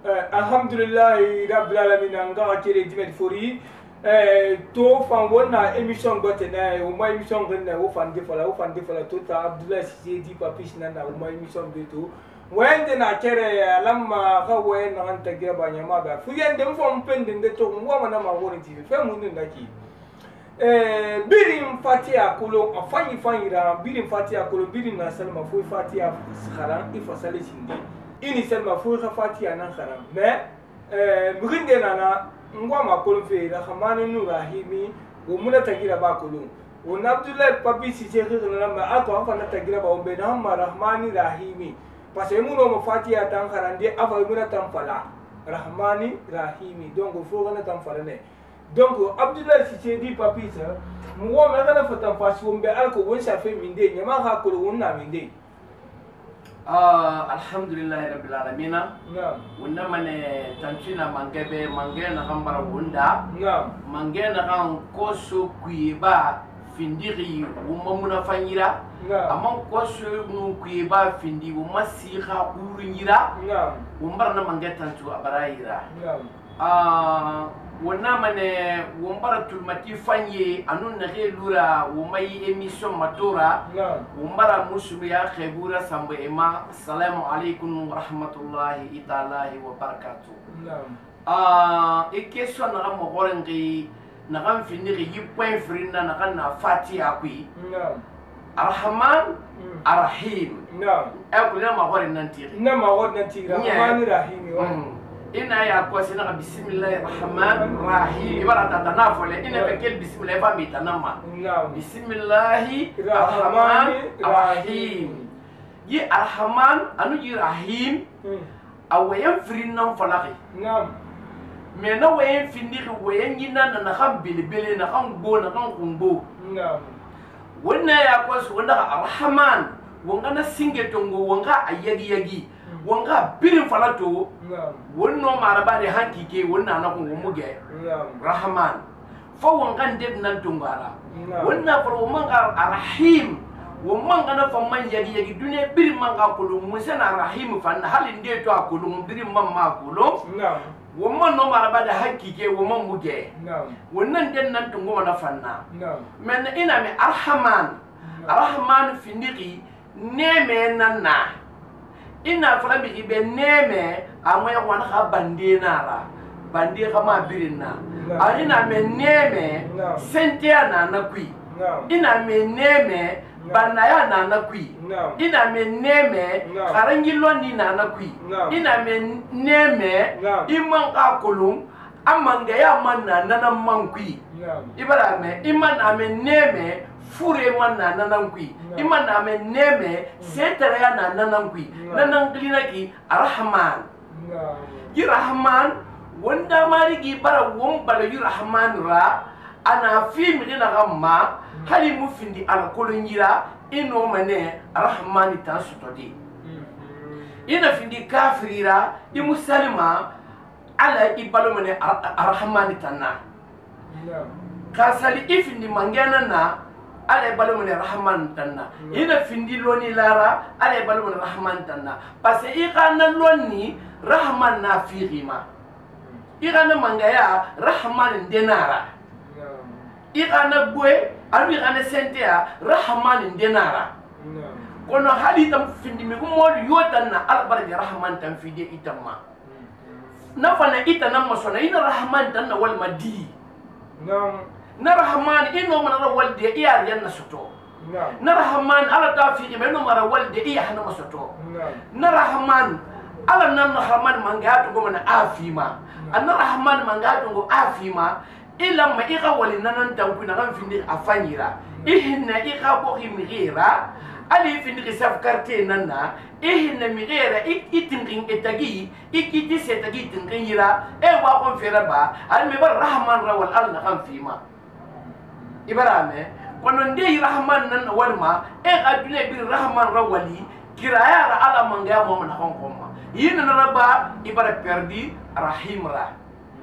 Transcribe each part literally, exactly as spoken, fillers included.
alhamdulillah rabbil alamin anga kire dimet fori to fan wona émission gote na o ma émission gna o fan defala o fan defala to ta Abdoulaye Cissé di papis na o ma émission de to wende na kere lamma ga wen na anta gira ba nyama ba fu yende mo fam pende de to mo ma na ma woni ti fe mo ndaki eh birim fatia kulo afanyi fanyira birim fatia kulo birim na salma fu fatia kharan ifa sale sindi ini salma fu fatia na kharan mais eh buginde nana ngwa ma kulo fe la khamane nu rahimi wo muna tagira ba kulo wo Abdoulaye Papi Cissé khirna ma ato afa na tagira ba ombe na ma rahmani rahimi parce que muno mo fatia tan kharan de afa muna tan fala rahmani rahimi donc fo gana tan fala ne donc Abdoulaye Cissé di Papi sa mo ma gana fatan fasu ombe alko won sa fe minde nyama ha ko won na minde ah alhamdulillah rabbil alamin naam wonna mane tanchina mangebe mangena kambara wunda naam mangena kan koso kuiba findiri wumma munafanyira naam amon koso nu kuiba findi wumma siha urunyira naam wumbara na mangeta tanchu abarayira naam ah wonna mane wumbara tulmati fanye anun na lura wumai emission matura naam wumbara musubu ya khebura sambo ema assalamu alaikum wa rahmatullahi ta'ala wa barakatuh naam ah e question na mo horengi na kan finiri yi point frina na kan na fatiha kui naam arrahman arrahim naam e kula ma horen nan tiri na ma wod na tira rahmani rahimi wa ina ya ko sina bismillahir rahmanir rahim ibara ta na fole ina be kel bismillah fa mi tanama naam bismillahir rahmanir rahim yi arrahman anu yi rahim awayan frinan falaqi naam mais na wayan findiri wayan yina na kan bilbele na kan go na kan kumbo naam wannan ya ko su wanda arrahman wanga na singe tongo wanga ayagi yagi wanga birin falato naam wonno maraba de hankike wonna na ko muge naam rahman fa wanga ndeb nan tongara naam wonna fa wanga arrahim wamanga na fa man yagi yagi duniya birin manga kulu musana rahim fa na halin de to akulu birin man ma kulu naam wamman no maraba da hankike wamman muge naam wannan den nan tungo na fanna naam men ina me arhaman arhaman findiki neme nanna ina fara bi be neme amoya wana ka bande nara bande kama birinna a ina me neme sentia na na kui ina me neme banaya na na kui ina me neme karangilo ni na na kui ina me neme imman ka kulum amanga ya man na na man kui ibara me imman ame neme fure man na nanan kui iman na me neme setara ya na nanan kui nanan klina ki arrahman yi rahman wanda mari gi bara won bala yi rahman ra ana fi mi na gamma hali mu findi al kolonyira ino mane arrahman ta sutodi ina findi kafirira i muslima ala ibalo mane arrahman tanna kasali ifindi mangena na ale balu mun rahman tanna ina findi loni lara ale balu mun rahman tanna parce que ikana loni rahman na firima ikana mangaya rahman denara ikana bwe abi ikana sentia rahman denara kono hadi tam findi mi mo yotanna albar rahman tan fidi itamma nafana itana masona ina rahman tanna wal madi naam na rahman ino mana walde iya yanna soto na rahman ala tafiqi meno mara walde iya hana masoto na rahman ala nan rahman mangatu go mana afima an rahman mangatu go afima illa ma iqa wali nanan tanku na kan findi afanyira ihinna iqa bo himira ali findi saf carte nanna ihinna migira itinqin etagi ikiti setagi tinqira e wa kon feraba al mi bar rahman rawal al na kan fima ibarame kono ndey rahman nan walma e adune bir rahman rawali kiraya ra ala manga mo na hon koma yin na rabba ibara perdi rahim ra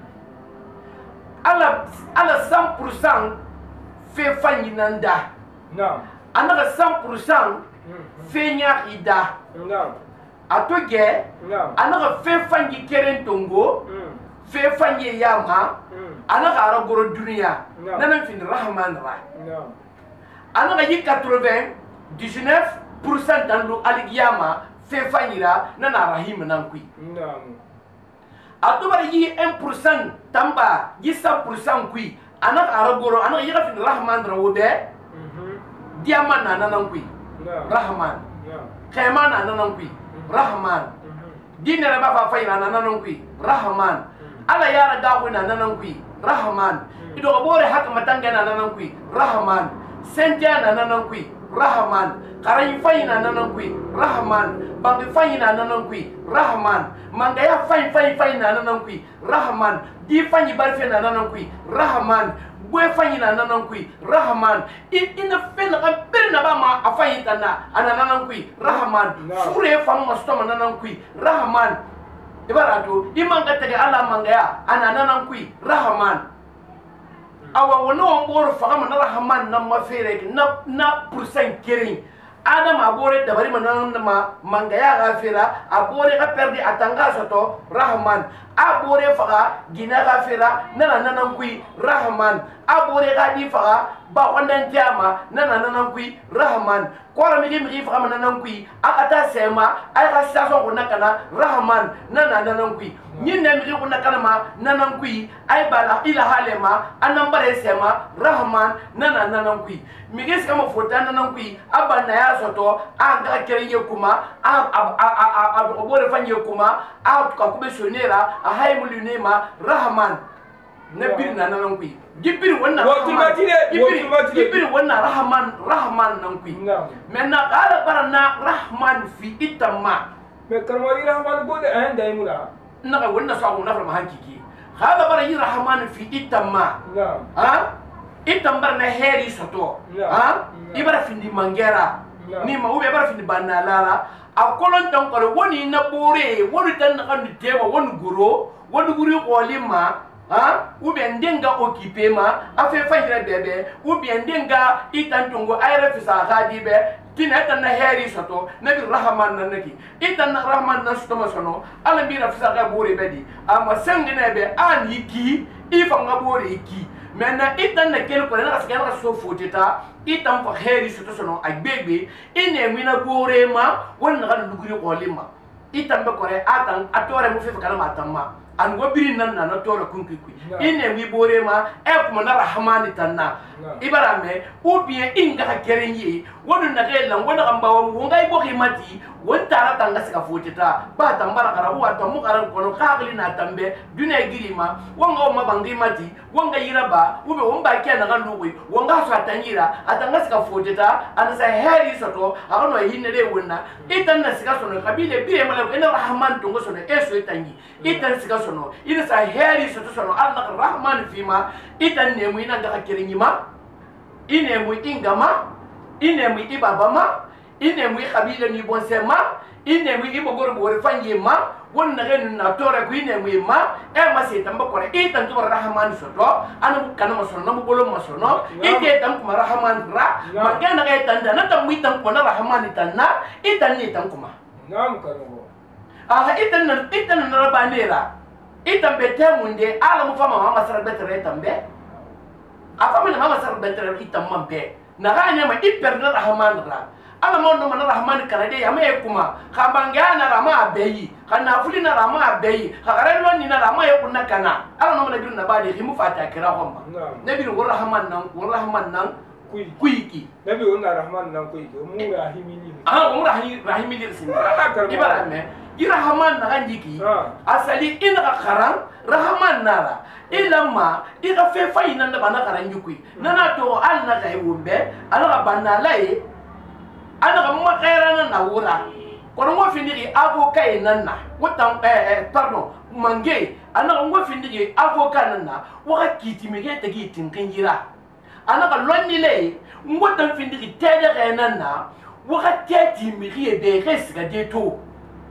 ala ala cent pour cent fe fanyi nanda naam anaka cent pour cent fe nya ida naam atoge anaka fe fangi keren tongo fe fangi yama anaka ara goro dunia nana fin rahman ra anaka yi quatre-vingt-dix-neuf pour cent dans le aligiyama fe fangi ra nana rahim nan kui atobara yi un pour cent tamba yi cent pour cent kui anaka ara goro anaka yi fin rahman ra wobe diamant na nan kui rahman khayman na nan kui rahman dinere ba fa fayna na nan kui rahman ala yara gawo na nan kui rahman ido bore haka matanga na nan kui rahman sentia na nan kui rahman karay fayna na nan kui rahman bangi fayna na nan kui rahman mangaya fay fay fayna na nan kui rahman di fanyi barfe na nan kui rahman boy fanyina nanan kui rahman ina fena kan perna ba ma afayi tana ana nanan kui rahman fure fam mastoma nanan kui rahman ibarato imanga tege ala mangaya ana nanan kui rahman awa wono mbor fama na rahman na mafere na na pourcent kering adam abore dabari manan ma mangaya gafira abore ka perdi atanga soto rahman abore faga gina gafira nana nanan kui rahman abore ka di faga ba ondan tiama nana nanan kui rahman kwara mi mi faga nanan kui akata sema ay ka saso ko nakana rahman nana nanan kui nyinne mi ko nakana ma nanan kui ay bala ila halema anambare sema rahman nana nanan kui mi gis kama fota nanan kui abana ya soto aga kereye kuma a a a a obore fanye kuma a ka kube sonera a haymulu nema rahman nabir nanan kui gibir wannan rahman gibir wannan rahman rahman nan kui menna qala barana rahman fi itamma me karmari rahman gode an daimula naga wannan sabu na farma hakiki qala barani rahman fi itamma ha itambar na heri soto ha ibara findi mangera ni ma ube ibara findi banalala akolon tan ko woni na bore woni tan kan tema woni guro woni guri ko lima ha ube ndenga occupé ma afe fajira bebe ube ndenga itantungo ayra fisa khadibe tina tan na heri soto nabi rahman nan naki itan rahman nan soto sono ala bi rafisa ga bore bedi ama sangene be an yiki ifa ngabore yiki maintenant itan na kel ko na ska na so foteta itan fa heri soto sono agbegbe ine mina bore ma wonna kan luguri ko lima itan be kore atan atore mu fe kala matamma an wabiri nan na tore kunki kui ine mi bore ma e kuma na rahmani tanna ibara me ou bien inga ka kerenyi wodu na gela wona kamba wo ngai bo khimati won tara tanga sika foteta ba tambara karabu wa tamu karan kono khagli na tambe dune girima wonga ma bangi mati wonga yiraba ube womba kya na kanduwi wonga so atanyira atanga sika foteta anasa heri soto akono hinere wonna itan na sika sono kabile bire mala ina rahman tungo sono eso itanyi itan sika sono ina sa heri soto sono allah rahman fima itan ne mu ina ga kerenyima ine mu ingama ine mu ibabama ine mu kabila ni bonsema ine mu ibogor bor fanyema wonna gen na tore ku ine mu ma e ma se tamba kore itan to rahman soto anu kana masono namu bolo masono ite tam kuma rahman ra magana ga tanda na tam itan ko na rahman itanna itan ni tam kuma nam kanu ah itan na itan na rabanera itan bete munde ala mu fama mama sar betere tambe afama na mama sar betere itan mambe na ganya ma iper na rahman ra ala mo no mana rahman kanade yama e kuma khambanga na rama abeyi kana fuli na rama abeyi khagare lo ni na rama e kunna kana ala no mana biru na bade himu fata kira homba nabi ro rahman nan ko rahman nan kuiki nabi ro rahman nan kuiki mu rahimini ah mu rahimi rahimini sin ibara me irahman na ganjiki asali ina kharam rahman nara ilamma ira fe fayina na bana karanjukui nana to al na kai wumbe ala banna lai ana ga ma khairana na wura kono mo findiri avocat nanna wotam eh pardon mange ana ga mo findiri avocat nanna waka kiti mege tagi tinkinjira ana ga lonni le ngotam findiri tede ga nanna waka teti mege be resga de to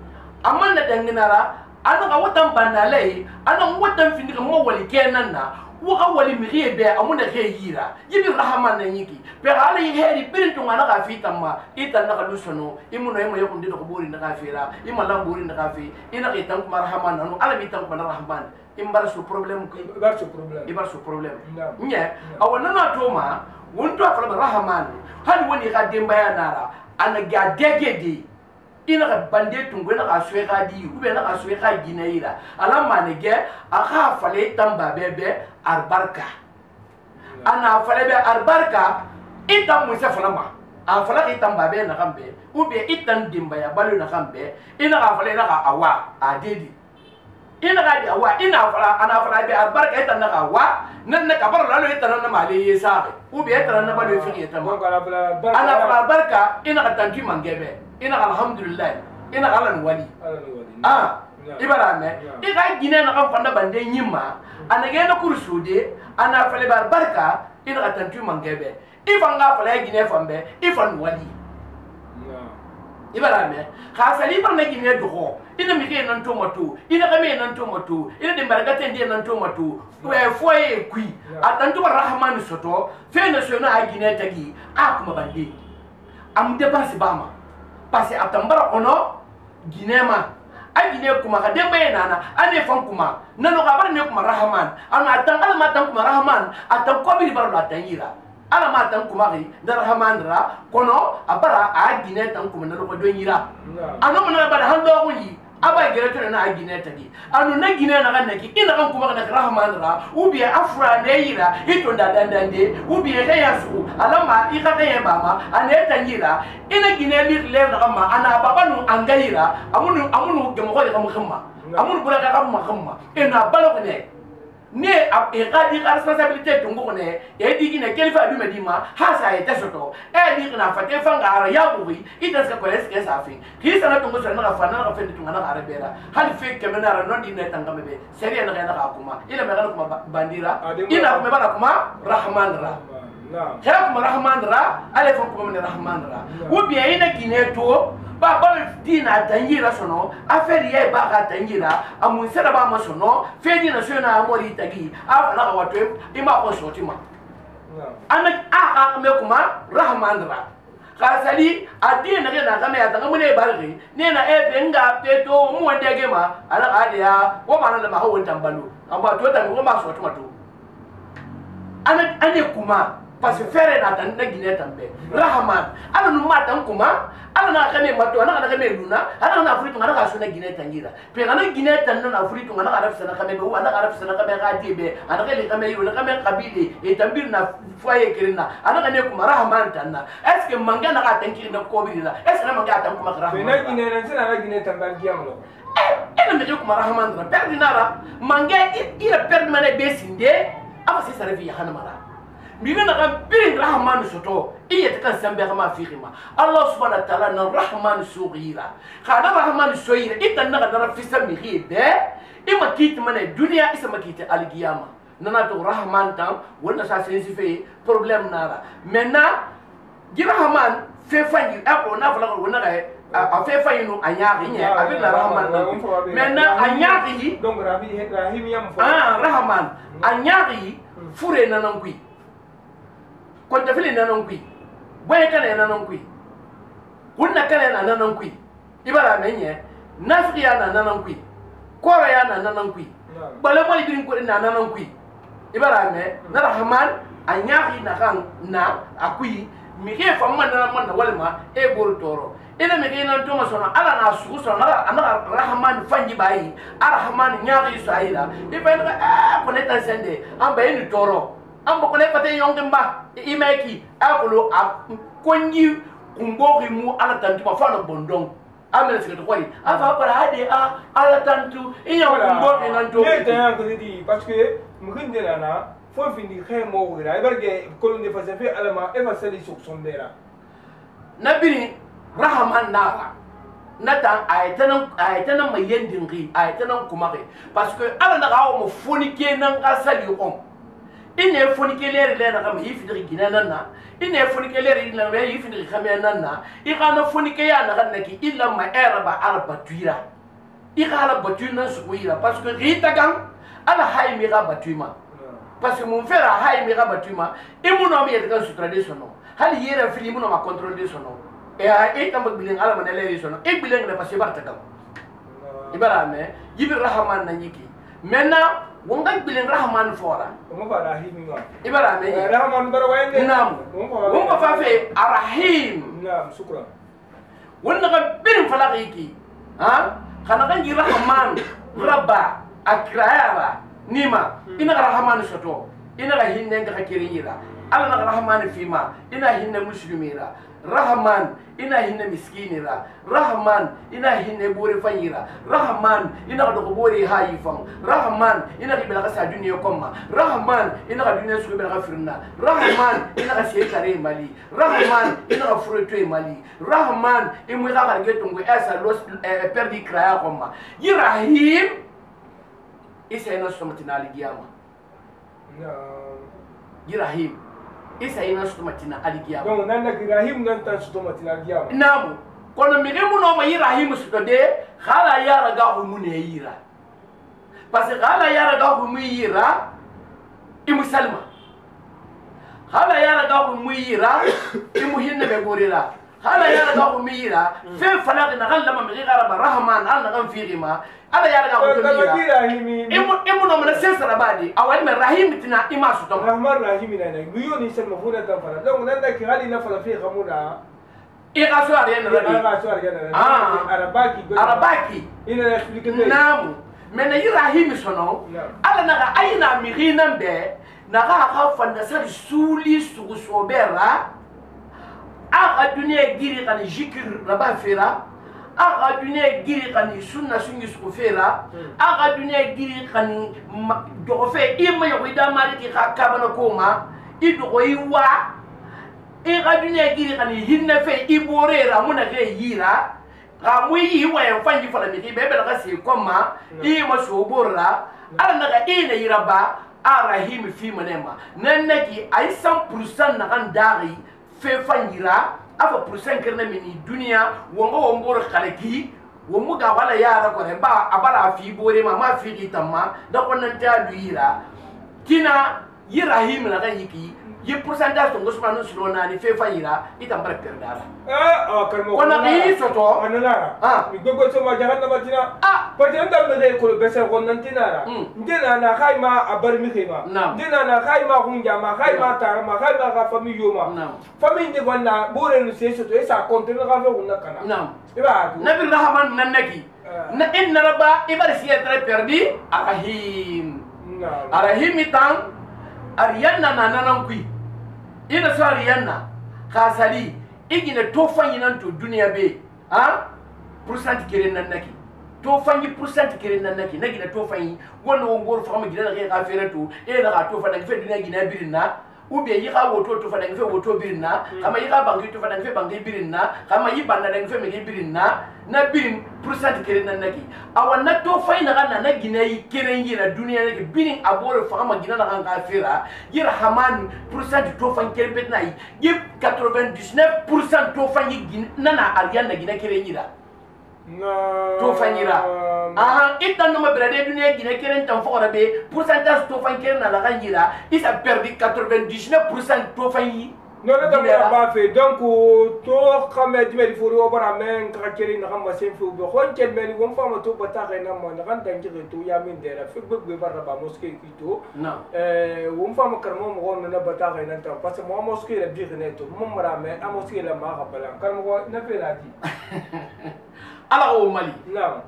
amana danginara ana ga wotam banna le ana ngotam findiri mo wali kenanna wa wali mi ge be amuna ge yira yibi rahman na yiki pe ala yi heri birin to ngana ka fi tamma ita na kalu sono imuno yemo yokum dido ko buri na ka fira imala buri na ka fi ina ke tan kuma rahman nanu ala bi tan kuma rahman imbar su problem ko ibar su problem ibar su problem Naam. nye awana na to ma wonto afala rahman hali woni ka demba ya nara ana ga degedi ina ka bande tungo na ka suwe ka di ube na ka suwe ka ginaira ala manege aka fale tamba bebe arbarka ana fale be arbarka ita musa fala ma a fala ka tamba be na kambe ube itan dimba ya balu na kambe ina ka fale na ka awa adedi ina ka di awa ina fala ana fala be arbarka ita na ka wa nan na ka bar lalo ita na male yesa ube ita na balu fi ita ma ana fala barka ina ka tanki mangebe ina alhamdulillah ina alan wali ah ibara me iga gine na kan fanda bande nyimma anage na kursude ana fale bar barka ina ka tantu mangebe ifanga fale gine fambe ifan wali ibara me ka sali bar na gine dogo ina mi ke nan to matu ina ka me nan to matu ina de barka tende nan to matu we foye kui atantu rahman soto fe na so na gine tagi akuma bande am de basi bama parce que atambara ono ginema a gine kuma ka dembe nana ane fan kuma nano ka bar ne kuma rahman ana atan ala ma tan kuma rahman atan ko bi bar la tanyira ala ma tan kuma ri da rahman ra kono abara a gine tan kuma nano ko don yira ano mo na bar hando ko yi aba gere to na gine tagi anu na gine na kan naki ina kan kuma na rahman ra ubi afra ne yira ito da dandande ubi ka yasu alama ika ka yeba ma ane tanyira ina gine li le na ma ana baba nu angaira amunu amunu gemo ko ka mukhamma amunu bula ka mukhamma ina balo ne ne ab e ka di responsabilité tungo ko ne e di gine kelifa du medima ha sa e tesoto e di na fate fanga ara ya buri ita ska ko eske sa fi ki sana tungo so na fa na ka fe tunga na ara bera hal fe ke mena ra non di ne tanga mebe seri na na ka kuma ila me kana kuma bandira ina kuma bana kuma rahman ra kera kuma rahman ra ale fa kuma ne rahman ra wo biya ina gine to ba ba dina tangira sono aferi ye ba ka tangira amun sera ba masono fe dina so na amori tagi afala ka watwe ima ko sotima ana a a me kuma rahman ra ka sali adina ke na kame ya tanga mune barri ne na e benga peto mu wande ge ma ala ka dia wo ma na ma ho tambalu amba to ta ko ma sotima to ana ane kuma parce que faire na tan na gine tambe rahman ala nu matan kuma ala na kame mato na kame luna ala na afritu na ka suna gine tangira pe na gine tan na afritu na ka rafsa na kame be wa na ka rafsa na kame ga dibe ana ka le kame yu na kame kabile e tambir na foye kirina ana ka ne kuma rahman tan na est ce que manga na ka tankiri na ko bi na est ce que manga tan kuma rahman pe na gine na sina na gine tambal giamlo ena me kuma rahman na perdi nara manga ira perdi mane be sinde aba se sare fi hanamara mina na bin rahman soto iya ta kan sambe kama fiqima allah subhanahu wa ta'ala na rahman sughira khana rahman sughira itan na da fi sami khibe ima kit mane dunia isa makite alqiyama nana to rahman tam wonna sa sensi fe problem nara mena gi rahman fe fanyi ako na fala ko wonna ga a fe fanyi no anyari nya abin rahman mena anyari donc rahim rahim yam fo ah rahman anyari fure nanan kui konta fili nanan kui boye kana nanan kui hunna kana nanan kui ibara menye nafri ya nanan kui kora ya nanan kui bale mo ibin ko na nanan kui ibara me na rahman anyahi na kan na akui mi ke famma na man na walma e bor toro ina me ke nan to ma sona ala na su sona ana rahman fanji bayi arrahman nyahi saida ibn a ko ne tan sende am bayni toro am ko le pate yongimba imeki akulu konyi kumbogi mu ala tantu ma fana bondong amele sike to kwani afa para hade a ala tantu iya kumbogi nan to ne tan ko di parce que muginde la na fo fini khemo wira ibarge kolonde fa safi alama e fa sali sok sondera nabini rahman nara nata aytanan aytanan mayendin ri aytanan kumare parce que ala na gawo mo foni kenan asali on ine foni kelere le na kam yifidri ginana ine foni kelere ina be yifidri khamena na ikana foni ke ya na kanaki illa ma erba arba tuira ikala batuna suira parce que rita gang ala hay mi ga batuma parce que mon frère a hay mi rabatuma e mon homme est dans sutra de sono hali yera fili mon ma contrôle de sono e a e tam bilen ala man le sono e bilen ne parce que barta kam ibara me yibir rahman na nyiki maintenant wonga bilen rahman fora mo ba rahim wa ibara me rahman bar wayne nam wonga fa fe arahim nam shukran wonna ga bilen falaqiki ha kana kan ji rahman rabba akrayara nima ina ga rahman soto ina ga hinne ga kirira ala na rahman fima ina hinne muslimira rahman ina hinne miskinira rahman ina hinne bore fanyira rahman ina ga dogo bore hayifan rahman ina ga bela sa duniya komma rahman ina ga duniya su bela firna rahman ina ga sey kare mali rahman ina ga fureto mali rahman imu ga ga getungu esa los perdi kraya komma yirahim isa ina somatina aligiyama yirahim isa ina somatina aligiyama donc nan na Ibrahim nan ta somatina aligiyama namu kono mi gemu no ma yirahim suto de khala yara ga hu mun yira parce que khala yara ga hu mun yira imu salma khala yara ga hu mun yira imu hinne be gorira khala yara ga hu mun yira fe falaq na galla ma mi gara rahman alla gam fi ma ala yara ga ko mira imu imu no mana sensara badi awal me rahim tina ima su to rahman rahim na na guyo ni sen mafuna ta fara donc nan da ki hali na fara fi khamuna e ga so ari na rabi ga so ari na ah arabaki arabaki ina explique te namu mena rahim sono ala na ga ayina mi hinan be na ga ka fanda sa suli su so bera a dunia giri kan jikir raba fera aga dunia giri kan sunna sungi su fera aga dunia giri kan do fe imma yo ida mari ki ka kabana koma ido ko yiwa e ga dunia giri kan hinna fe iborera muna ge yira ga mu yi wa en fanji fala mi be be ga se koma i ma so borra ala na ga ina yiraba arahim fi manema nannaki ay cent pour cent na kan dari fe fangira afa pourcent kirna mini dunia wongo wombor khalaki womu ga wala yara ko ba abala fi bore ma ma fi itamma da ko nan ta duira kina yirahim la ga yiki yi pourcentage to ngosma no sino na ni fe fangira itam bara perdara ah ah kalmo ko na yi soto anala ah mi gogo so ma jahanna matina ah parce que ndam ne ko be se ko nan tinara ndina na khayma abar mi khayma ndina na khayma hunja ma khayma tara ma khayma ga fami yoma fami de wonna bore no se soto e sa compte na ga fe hunna kana nam iba nabi rahman nanaki na inna rabba ibar siya tra perdi arahim arahim tan ariyanna na nanan kui ina so ariyanna khasali igina to fanyi nan to duniya be ha pourcent kire nan naki to fanyi pourcent kire nan naki nagina to fanyi wonna wongor fama gina ga ka fere to e da ka to fa daga fe duniya gina birinna ou bien yi ka woto to fa daga fe woto birinna kama yi ka bangi to fa daga fe bangi birinna kama yi banna daga fe me birinna na birin pourcent kire nan naki awanna to fay na ganna na gina yi kire yira duniya naki birin abore fama gina na kan ka fera yira haman pourcent to fan kire bet na yi quatre-vingt-dix-neuf pourcent to fanyi gina na ariyanna gina kire yira to fanyira aha itan no mabrade dunia gine keren tan fo rabe pourcentage to fan keren na la ganjira isa perdi quatre-vingt-dix-neuf pourcent to fanyi no na da ba fe donc to xamé dime fo ro bara men ka keri na xam ba sen fu be xon kel meli won fama to bata xena mo na kan tan jige to ya min dera fe bëgg be bara ba mosquée ki to na euh won fama kar mo mo na bata xena tan parce que mo mosquée la bi xene to mo mara me a mosquée la ma xabala kar mo na fe la di ala o mali naam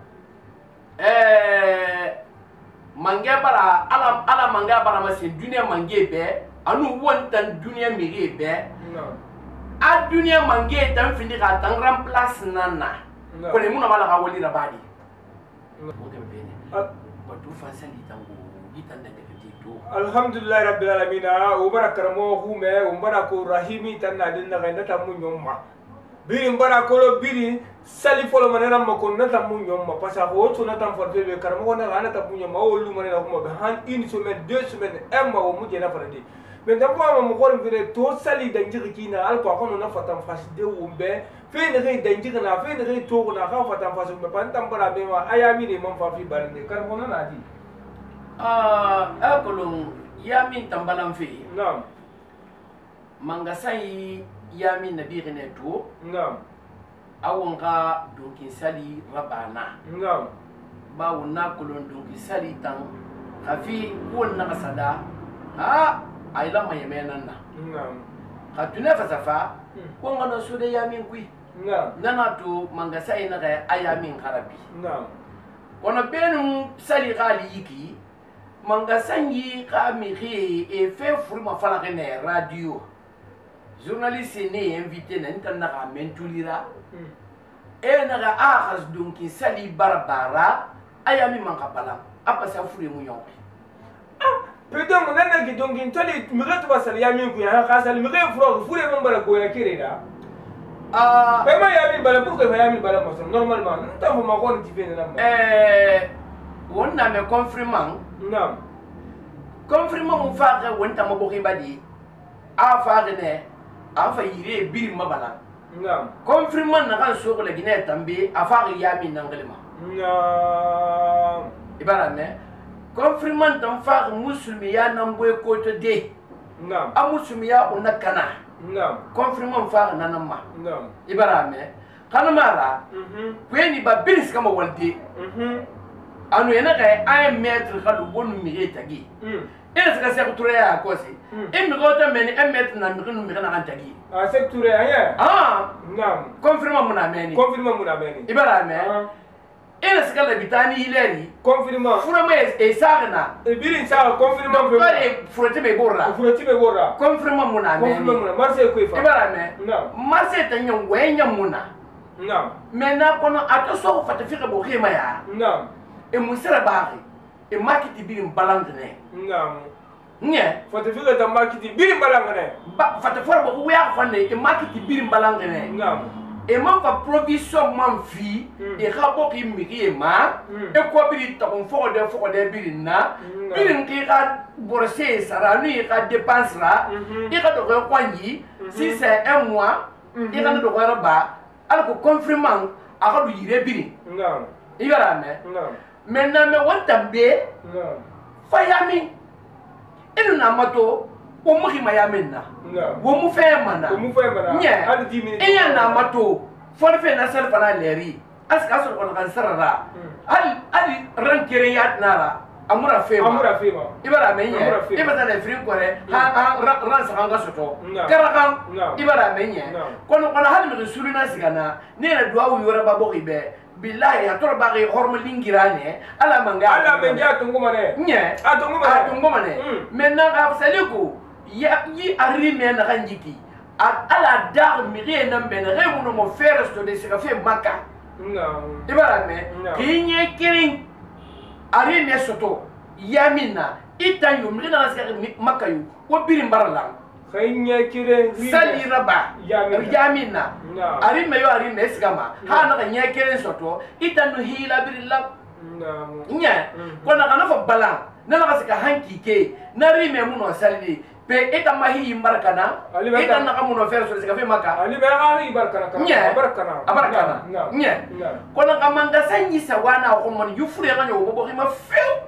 eh mange bara ala ala mange bara ma se dunia mange be anu wontan dunia miri be naam a dunia mange tan findi ka tan remplace nana ko le muna mala ka wali rabadi ko ke be ne ba du fa sali tango gitan da ke to alhamdulillah rabbil alamin o bara karamo hume o bara ko rahimi tan na din na ga ta mun yomma biri mbara kolo biri sali folo manena makon na tamu nyomma pasa ko to na tam forte be karamo na ana tamu nyomma o lu manena ko be han une semaine deux semaines emma o muje na faradi mais da ko ma ko vire to sali da njigi kina al ko ko na fatam fas de wumbe fe ne re da njigi na fe ne re to ko na ka fatam fas be pan tam bara be ma aya mi ne man fa fi balde karamo na na di ah akolon yamin tambalan fi Naam. mangasai yamin nabi gene to Naam. awon ka donkin sali rabana Naam. bawo na kulon donkin sali tan kafi won na kasada ha ayla mayemenan na Naam. ka tune fasafa ko ngana so de yamin kui Naam. nana to mangasai na ga ayamin harabi Naam. kono benu sali gali yiki mangasanyi ka miri e fe furma fala ne radio journaliste ne invité na ntan na ka mentulira e na ga akhas donki sali barbara ayami mankabala apa sa fure mu yonki Pedon mo nana gi dongi tali mire to basal yamin ku ya khasal mire furo fure mo bala ko ya kireda ah pe ma yamin bala pour que yamin bala mo normalement nta mo ma ko ni tifene na eh wonna me confirmant Naam. confirmant mu fa ga wonta mo boki badi a fa ga ne a fa yire bir mabala Naam. confirmant na kan so ko le gine tambe a fa ga yamin nangalima Naam. ibara me confirmant tan fa ga musulmi ya nan boy ko to de Naam. a musulmi ya unna kana Naam. confirmant fa ga nanan ma Naam. ibara me kana mara Mhm. kweni ba biris kama walde Mhm. anu yana ga ay maître khalu bonu mi etagi Mm. ina saka se kuture ya kosi in mi gota meni en maître na mi kunu mi kana kan tagi Ah, secteur aya. ah Naam. confirma muna meni Confirme mon ameni. ibara me Ah. ina saka la bitani hileri Confirme. fura me e sagna E biri sa confirme donc pe. kore furete me borra Furati be wora. confirma muna Confirme meni mon marse ko fa. ibara me Naam. marse tanya wenya muna Naam. mena kono ato so fata fika bo khema ya Naam. e musara baari e makiti birin balandne Naam. nye Fata figa da markiti biri balangane. ba fata fora bo wiya fanne e makiti birin balandne Naam. e man fa provision man fi Mm. e ka bo ki migi e ma Mm. e ko biri ta on fo de fo de birin na Mm. birin ki ka borse sara nu e ka dépense la Mhm. e ka do ko kwanyi si c'est un mois Mhm. e ka do ko ba ala ko confirmant aka du yire birin Naam. i yara me Naam. maintenant me wanta be Naam. fayami inu na mato o mu hima ya minna Naam. wo mu fe mana Ko mu fa mana. nye Hadi dix minutes. iya na mato for fe na sel fana leri aska so ko kan sarara al al ran kere ya nara amura fe ma Amura fema. ibara menye Amura fe. ibata na frin kore ha ha ran sa hanga soto No. karakan No. ibara menye No. kono kono hal mi sulina sigana ne na duwa wi yora babo ibe billahi ya tor bagi hormo lingirane ala manga Ala men ja tungu mane. nye Atungu mane. atungu mane Mm. maintenant ka saliku ya yi ari men na kanjiki ala dar mi re na ben re mu no faire sto de sika fe maka Naam. ibara me No. kinye kirin ari me soto yamina itan yu mi na sika maka yu wo birin barala Khaynya kire. sali raba Yamina. yamina No. ari me yo ari me sika ma ha na kanye kirin soto itan no hila birilla Naam. nya Mhm. kona kana fa balan nana ka sika hanki ke na ri me muno salidi pe eta mahi imbarkana Ali baka- eta na kamuno fer so sika fe maka Ali be ari barkana kana. nya Barkana. abarkana Naam. nya Naam. kona kamanga sanyi sawana ko mon yufure ga nyo bo ma feu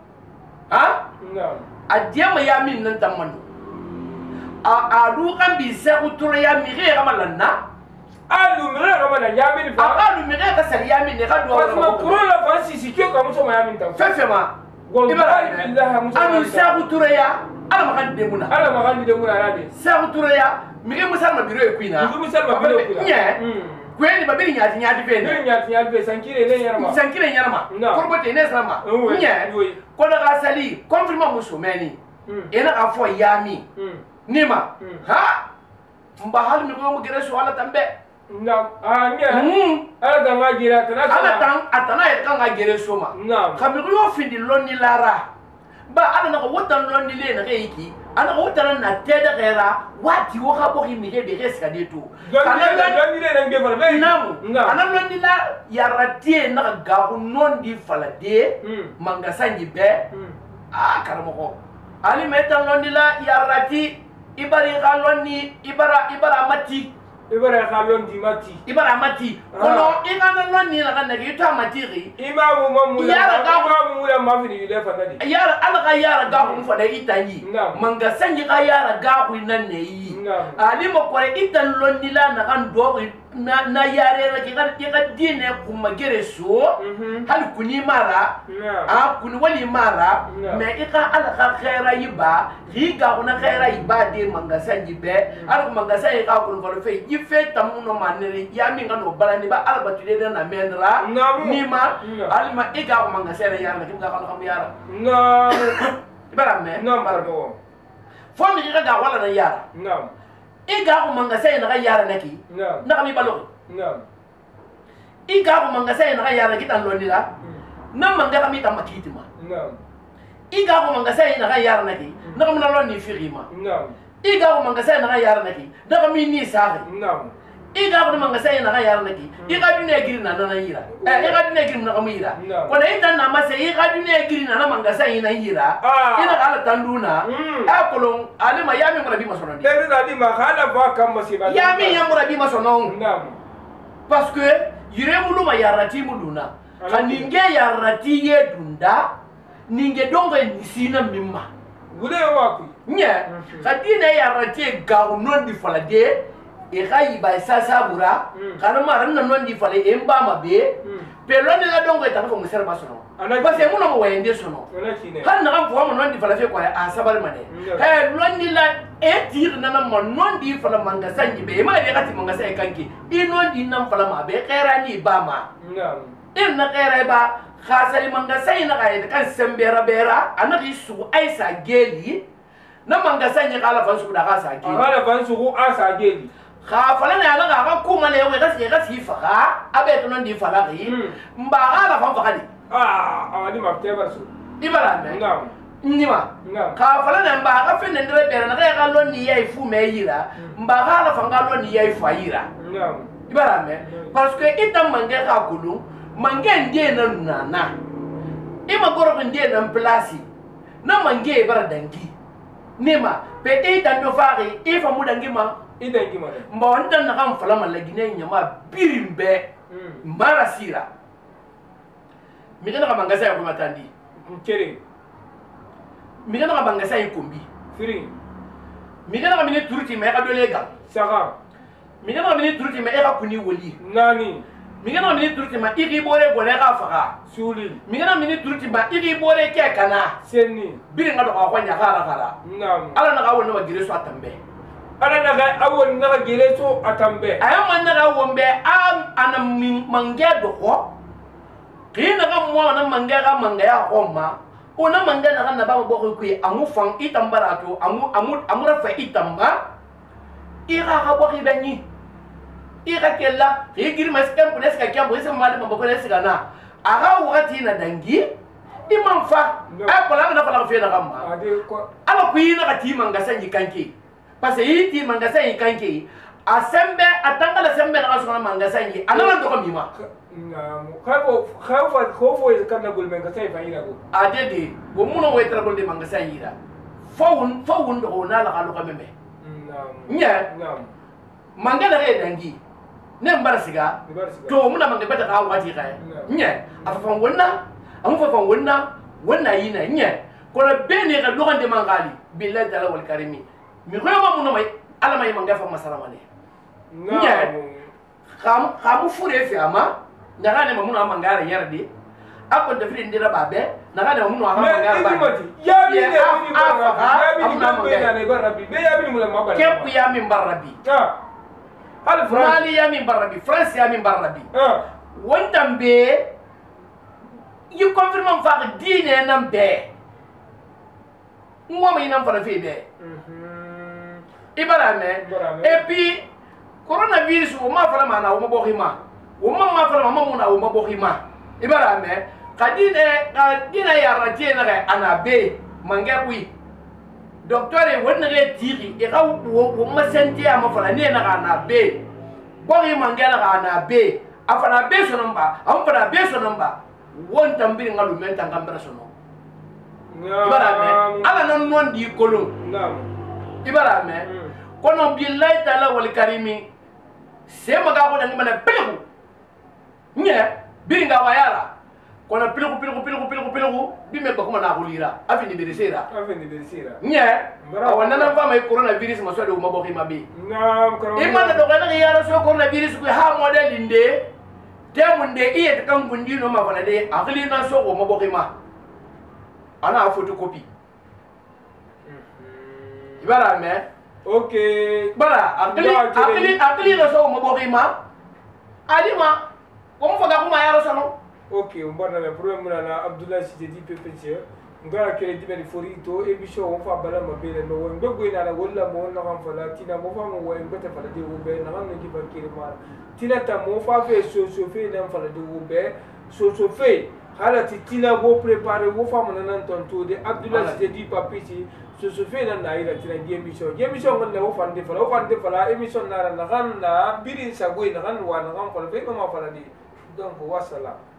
ha Naam. adiama ya min nan tamando a adu kan bi sa uturo ya mi re ga malanna Alu mire kama na yamin fa. akalu mi re ka sar ya min ne ga do Fasma kurola fa sisi kyo kama so yamin ta. fefe ma Wallahi billahi muso. anu sa uturo ya ala makan de muna Ala magandi de muna rade. sa uturo ya mi re musal ma biro e kuina Ndu misal ma bilo kula. nya Mm. kweni babiri nyati nyati Ni fene nyati nyati be sankire ne yarma. sankire nyarama No. korbote ne sama Oui, nya oui. kono ga sali confirma musumeni Mm. ena ka fo yami Mm. nima Mm. ha mba hal mi ko mo gere so ala tambe Naam. Ah nya. mm Ala da ngagira tana. ala tan atana e kan ga gere so ma Naam. kami ko yo findi lonni lara ba ala na ko wotan lonni le na reiki ana ko wotan na teda gera wati wo ka bo mi ge be reska de to Don ni Kana don ni ne nge fala be. namu Naam. ana lonni la yarate na ga ko non di fala de Mm. manga sanyi be Mm. ah karamoko ali metan lonni la yarati ibari ga lonni ibara ibara mati ibara kalon di mati ibara mati kono ingana lon ni na kan nagi ta matiri imamu mamu yara ga imamu mula mafini ile fanadi yara ala ga yara ga ku fada itanyi manga sanyi ga yara ga ku nan ne yi ali mo kore itan lon ni la na kan do na na yare ra ki kan ki ka dine ku magere so hal kuni mara a kuni wali mara me ika ala ka khaira yiba riga una khaira yiba de manga sanyi be ala manga sanyi ka ku ko fe yi fe tamuno manere ya mi ngano balani ba ala batude na mendra ni ma alma iga ko manga sere yara kim ga ko yara no ibara me no marbo fo mi ga ga wala na yara no iga ko manga sere na yara naki no na mi balo no iga ko manga sere na yara kitan londila na manga kami tamakiti ma no iga ko manga sere na yara naki na mi na lonni firima no iga ko manga sere na yara naki na mi ni sahi no iga ko manga sey na yar naki iga dune giri na na yira eh iga dune giri na kamira ko na ita na ma sey iga dune giri na manga sey na yira ina kala tanduna a kolon ale ma yami mura bi masono de na di ma khala ba kam masiba yami ya mura bi masono nam parce que yire mulu ma yarati muluna kaninge yarati ye dunda ninge donga nisina mimma gude wa ku nya kadina yarati ga non di falade e khayi bay sa sabura kana maran nan non di fale e mba ma be pe lo ne la dongo e ta ko musere basono ba se muno mo wende sono han na kam fo mo non di fale fe ko a sabar mane he lo ni la e tir na na mo non di fale manga sanji be ma de kati manga sai kanki i non di nan fale ma be khaira ni ba ma in na khaira ba khasali manga sai na ga kan sembera bera anaki su aisa geli na manga sanji kala fan su da ka sa geli kala fan su ko asa geli kha fala na ala ga ku male we ga si ga si fa abe to non di fala ri mba ala fa fa kali ah awadi ma teba su ibara me ngam nima kha fala na mba ga fe ne ndre bere na ga ga lo ni yai fu me yira mba ga ala fa ga lo ni yai fa yira ngam ibara me parce que itam mange ka kulu mange ndie na nana ima goro ko ndie na place na mange ibara dangi nima pe itam do fari ifa mu dangi ma ida ngima de mbon tan na kam fala mala gine nyama birimbe mara sira mi kana kamanga sa ko matandi kere mi kana kamanga sa ko mbi firi mi kana kamini turti me ka dole ga saka mi kana kamini turti me e ka kuni woli nani mi kana kamini turti ma igi bore gole ka faka suli mi kana kamini turti ma igi bore ke kana senni biri ngado ka ko nya kara kara nam ala na ka wonna wa gire so atambe ala na ga awon na gele so atambe ayam man na ga wombe am ana mangge do ko kina ga mo na mangge ga mangge ya ko ma o na mangge na na ba bo ko ku amu fang itambara to amu amu amura fa itamba ira ga bo ki bani ira kella e gir mas kam ko neska kam bo se mal ma bo ko neska na aga wakati na dangi imam fa ay ko la na fa la fe na gamma ade ko ala ku ina ga ti manga sanji kanki parce que yiti mangasa yi kanke a sembe atanga la sembe na sona mangasa yi anana to komima na khafo khafo khofo is kana gol mangasa yi fayira go adede bo muno we tra golde mangasa yi da fawun fawun do na la kalu kameme nya mangala re dangi ne mbar siga to muna manga beta ka wati kai nya afa fan wonna amu fa fan wonna wonna yi na nya ko la bene ga logande mangali billahi ta'ala wal karimi mi ko ma muno mai ala mai manga fa masala ne nya kham khamu fure fi ama ngana ne mamuno mangara yarde akon da firi ndira babe ngana ne mamuno ha mangara ba ya bi ne ya bi ne ne barabi be ya bi mu la mabara kep ya min barabi ah hal mali ya min barabi france ya min barabi ah wontam be you confirm fa dine nam be mo mi nam fa fe be ibara me et puis coronavirus o ma fala mana o ma bokhima o ma ma fala ma muna o ma bokhima ibara me kadine kadina ya ratie na ga anabe manga bui docteur e wonna re tiri e ka o ma senti ya ma fala ne na ga anabe bokhi manga na ga anabe afana be sonomba am fana be sonomba won tambiri ngalu men tangambra sono ibara me ala non non di kolon ibara me kono billahi taala wal karimi sema ga ko dan mana pelu nye biringa wayala kona pelu pelu pelu pelu pelu bime ba kuma na hulira afini birisera afini birisera nye awana na fama e coronavirus maso de umabo kimabi na coronavirus imana do kana yara so coronavirus ko ha model inde temunde iye kan gundi no ma fana de akli na so ko umabo kima ana photocopy ibara me okay bara akli akli akli na so umabo kima alima ko mo faga kuma yara so no okay on bana le problème na Abdoulaye Cissé di pepetier ngara kele di fori to émission on fa bala mabele no won gbego ina la wala mo na kan fala tina mo fa mo woy mbeta fala de wobe na kan ngi bakiri mara tina ta mo fa fe so so fe na fala de wobe so so fe hala ti tina go préparer wo fa mo nan ton to de Abdoulaye Cissé di papisi so so fe na na ila tina di émission di émission ngon na wo fa de fala wo fa de fala émission na na kan na biri sa go ina kan wa na kan fala fe ma fala di donc wassalam.